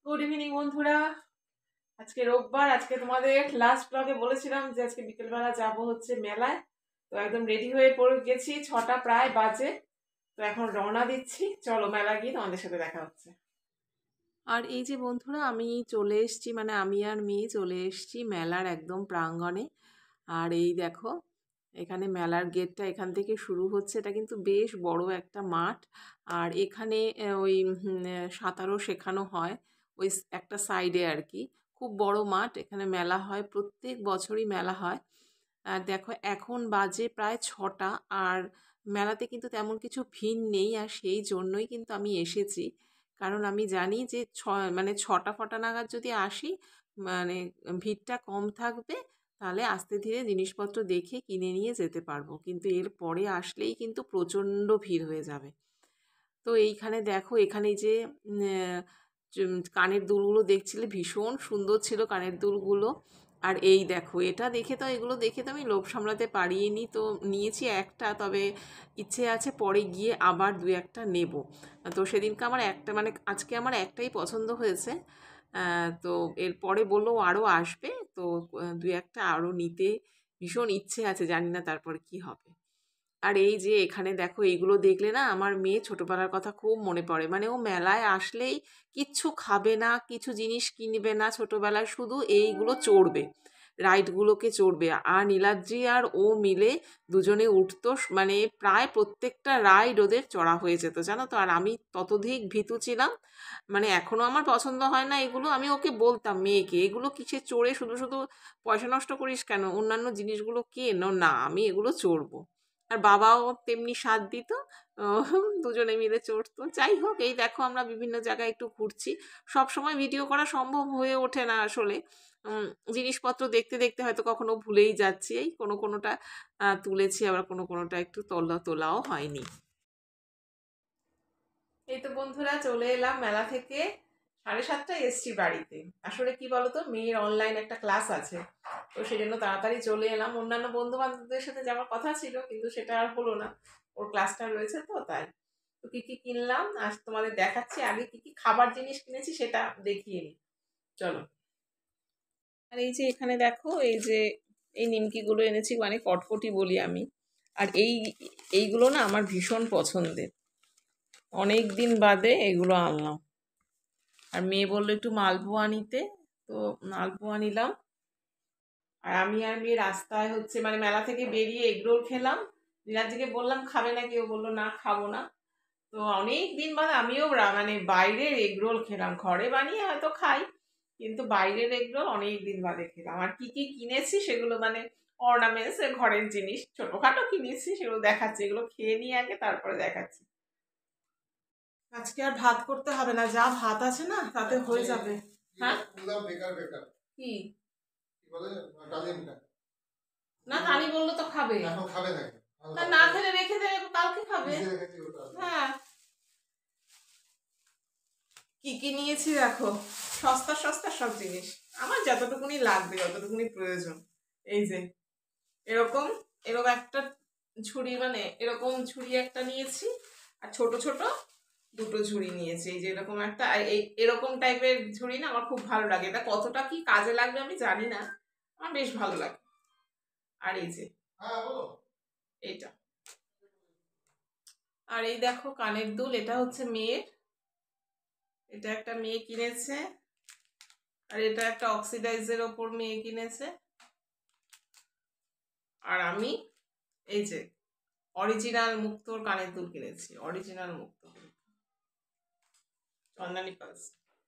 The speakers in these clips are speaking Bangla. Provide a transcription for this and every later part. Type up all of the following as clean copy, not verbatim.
গুড ইভিনিং বন্ধুরা। আজকে রোববার। আজকে তোমাদের লাস্ট ব্লগে বলেছিলাম যে আজকে বিকেলবেলা যাব হচ্ছে মেলায়। তো একদম রেডি হয়ে পড়ে গেছি, 6টা প্রায় বাজে। তো এখন রওনা দিচ্ছি, চলো মেলা গিয়ে তোমাদের সাথে দেখা হচ্ছে। আর এই যে বন্ধুরা, আমি চলে এসেছি, মানে আমি আর মেয়ে চলে এসেছি মেলার একদম প্রাঙ্গণে। আর এই দেখো, এখানে মেলার গেটটা এখান থেকে শুরু হচ্ছে। এটা কিন্তু বেশ বড় একটা মাঠ। আর এখানে ওই সাঁতারও শেখানো হয় ওই একটা সাইডে আর কি। খুব বড় মাঠ, এখানে মেলা হয়, প্রত্যেক বছরই মেলা হয়। আর দেখো এখন বাজে প্রায় 6টা। আর মেলাতে কিন্তু তেমন কিছু ভিড় নেই, আর সেই জন্যই কিন্তু আমি এসেছি। কারণ আমি জানি যে মানে 6টা ফটা নাগাদ যদি আসি, মানে ভিড়টা কম থাকবে, তাহলে আস্তে ধীরে জিনিসপত্র দেখে কিনে নিয়ে যেতে পারবো। কিন্তু এর পরে আসলেই কিন্তু প্রচণ্ড ভিড় হয়ে যাবে। তো এইখানে দেখো, এখানে যে কানের দুলগুলো দেখছিলে, ভীষণ সুন্দর ছিল কানের দুলগুলো। আর এই দেখো, এগুলো দেখে তো আমি লোভ সামলাতে পারিনি, তো নিয়েছি একটা। তবে ইচ্ছে আছে পরে গিয়ে আবার দু একটা নেব। তো সেদিনকে আমার একটা, মানে আজকে আমার একটাই পছন্দ হয়েছে। তো এরপরে বললো আরও আসবে। তো দু একটা আরও নিতে ভীষণ ইচ্ছে আছে, জানি না তারপরে কি হবে। আর এই যে এখানে দেখো, এইগুলো দেখলে না আমার মেয়ে ছোটবেলার কথা খুব মনে পড়ে। মানে ও মেলায় আসলেই কিচ্ছু খাবে না, কিছু জিনিস কিনবে না, ছোটবেলায় শুধু এইগুলো চড়বে, রাইডগুলোকে চড়বে। আর নীলাদ্রি আর ও মিলে দুজনে উঠতো, মানে প্রায় প্রত্যেকটা রাইড ওদের চড়া হয়ে যেত, জানো তো। আর আমি ততোধিক ভীতু ছিলাম, মানে এখনো আমার পছন্দ হয় না এগুলো। আমি ওকে বলতাম, মেয়েকে, এগুলো কিসে চড়ে শুধু শুধু পয়সা নষ্ট করিস কেন, অন্যান্য জিনিসগুলো কেন না, আমি এগুলো চড়বো। আর বাবাও তেমনি সাথ দিত, দুজনে মিলে চড়তো। যাই হোক, এই দেখো আমরা বিভিন্ন জায়গায় একটু ঘুরছি। সব সময় ভিডিও করা সম্ভব হয়ে ওঠে না আসলে। জিনিসপত্র দেখতে দেখতে হয়তো কখনো ভুলেই যাচ্ছি। এই কোনোটা তুলেছি, আবার কোনোটা একটু তোলাও হয়নি। এই তো বন্ধুরা, চলে এলাম মেলা থেকে। 7:30টায় এসছি বাড়িতে। আসলে কি বলতো, মেয়ের অনলাইন একটা ক্লাস আছে, তো সেই জন্য তাড়াতাড়ি চলে এলাম। অন্যান্য বন্ধু বান্ধবদের সাথে যাওয়ার কথা ছিল, কিন্তু সেটা আর হলো না, ওর ক্লাসটা রয়েছে তো তাই। তো কি কি কিনলাম আজ তোমাদের দেখাচ্ছি। আগে কি কি খাবার জিনিস কিনেছি সেটা দেখিয়ে নিই, চলো। আর এই যে এখানে দেখো, এই যে এই নিমকিগুলো এনেছি, মানে কটকটি বলি আমি। আর এইগুলো না আমার ভীষণ পছন্দের, অনেক দিন বাদে এগুলো আনলাম। আর মেয়ে বললো একটু মালপোয়া নিতে, তো মালপোয়া নিলাম। আর আমি আর মেয়ে রাস্তায় হচ্ছে, মানে মেলা থেকে বেরিয়ে এগরোল খেলাম। নীলাদ্রিকে বললাম খাবে নাকি, ও বললো না খাবো না। তো অনেক দিন বাদে আমিও মানে বাইরের এগরোল খেলাম। ঘরে বানিয়ে হয়তো খাই, কিন্তু বাইরের এগরোল অনেক দিন বাদে খেলাম। আর কি কি কিনেছি সেগুলো, মানে অর্নামেন্টস, ঘরের জিনিস ছোটখাটো কিনেছি, সেগুলো দেখাচ্ছি। এগুলো খেয়ে নিয়ে আগে, তারপরে দেখাচ্ছি। আজকে আর ভাত করতে হবে না, যা ভাত আছে না তাতে হয়ে যাবে। হ্যাঁ, কি না, কানি বললো তো খাবে, না খেলে রেখে দেবে, কালকে খাবে। হ্যাঁ, কি কি নিয়েছি দেখো, সস্তা সস্তা সব জিনিস, আমার যতটুকুনি লাগবে, যতটুকুনি প্রয়োজন। এই যে এরকম এরকম একটা ঝুড়ি, মানে এরকম ঝুড়ি একটা নিয়েছি। আর ছোট ছোট দুটো ঝুড়ি নিয়েছি। এই যে এরকম একটা, এরকম টাইপের ঝুড়ি না আমার খুব ভালো লাগে। এটা কতটা কি কাজে লাগবে আমি জানি না, আমার বেশ ভালো লাগে। আর এই যে এইটা। আর এই দেখো কানের দুল, এটা হচ্ছে মেয়ের, এটা একটা মেয়ে কিনেছে। আর এটা একটা অক্সিডাইজের ওপর মেয়ে কিনেছে। আর আমি এই যে অরিজিনাল মুক্তোর কানের দুল কিনেছি, অরিজিনাল মুক্তো, চন্দানি পালস।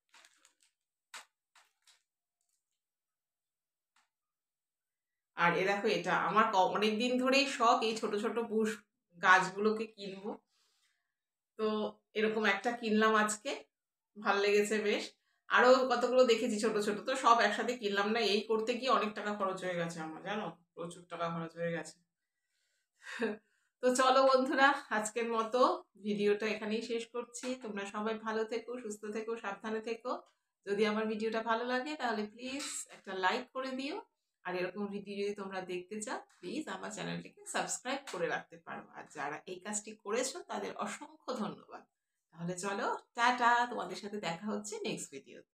আর এ দেখো, এটা আমার অনেকদিন ধরেই শখ, এই ছোট ছোট বুশ গাছগুলোকে কিনবো। তো এরকম একটা কিনলাম আজকে, ভাল লেগেছে বেশ। আরো কতগুলো দেখেছি ছোট ছোট, তো সব একসাথে কিনলাম না। এই করতে গিয়ে অনেক টাকা খরচ হয়ে গেছে আমার, জানো, প্রচুর টাকা খরচ হয়ে গেছে। তো চলো বন্ধুরা, আজকের মতো ভিডিওটা এখানেই শেষ করছি। তোমরা সবাই ভালো থেকো, সুস্থ থেকো, সাবধানে থেকো। যদি আমার ভিডিওটা ভালো লাগে তাহলে প্লিজ একটা লাইক করে দিও। আর এরকম ভিডিও যদি তোমরা দেখতে চাও, প্লিজ আমার চ্যানেলটিকে সাবস্ক্রাইব করে রাখতে পারো। আর যারা এই কাজটি করেছো তাদের অসংখ্য ধন্যবাদ। তাহলে চলো, টাটা, তোমাদের সাথে দেখা হচ্ছে নেক্সট ভিডিও।